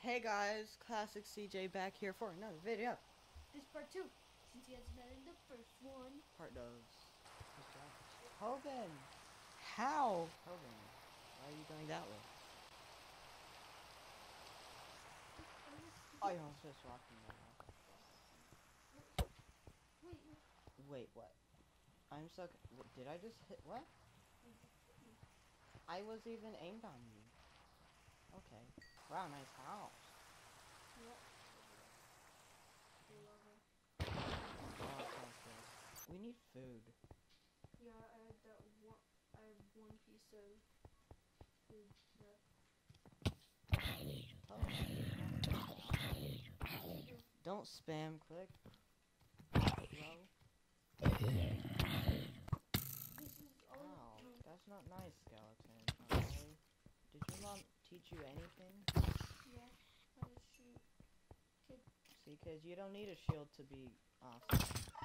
Hey guys, Classic CJ back here for another video. This part 2, since he hasn't been in the first one. Part those. Tobyn! How? Tobyn, why are you going that way? Oh, you're just walking now. Wait, what? I'm so... Did I just hit... What? I was even aimed on you. Okay. Wow, nice house. Yep. Oh, sounds good. We need food. Yeah, I had that one. I have one piece of food left. Oh. Don't spam click. Hello? This is all. Ow, that's not nice, skeleton. Okay. Did your mom teach you anything? Yeah, how to shoot. Kid. See, because you don't need a shield to be awesome.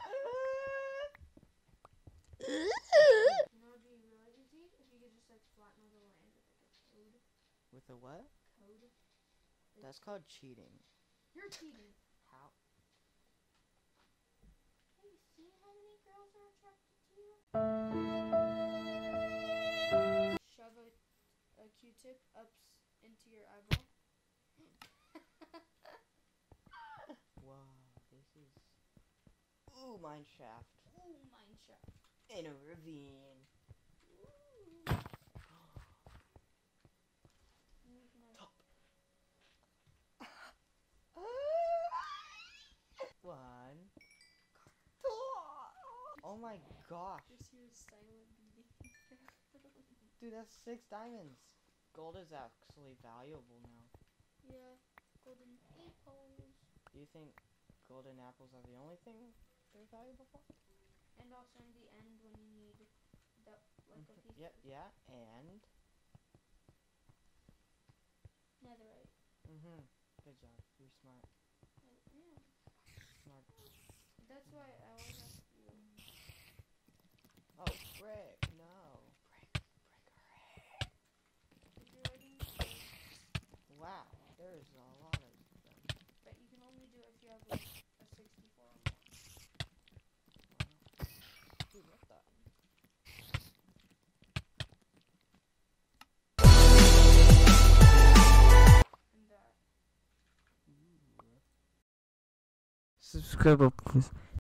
You know, it'd be really easy if you could just like flatten all the land with like a code. With a what? Code. That's called cheating. You're cheating. How? Hey, see how many girls are attracted to you? Shove a Q-tip up into your eyeball. Wow, this is... Ooh, mine shaft. Ooh, mine shaft. In a ravine. Ooh. Top. One. Oh my gosh. Just hear silent beating. Dude, that's 6 diamonds. Gold is actually valuable now. Yeah, golden apples. Do you think golden apples are the only thing they're valuable for? And also in the end when you need that, like a piece Yep, of yeah, and... netherite. Good job. You're smart. Yeah. Smart. That's why I always ask you. Oh, brick. No. Brick. If you're writing code, Wow, there's a lot of them. but you can only do it if you have like a 64 or more. Wow. Dude, what the? And that. Subscribe, please.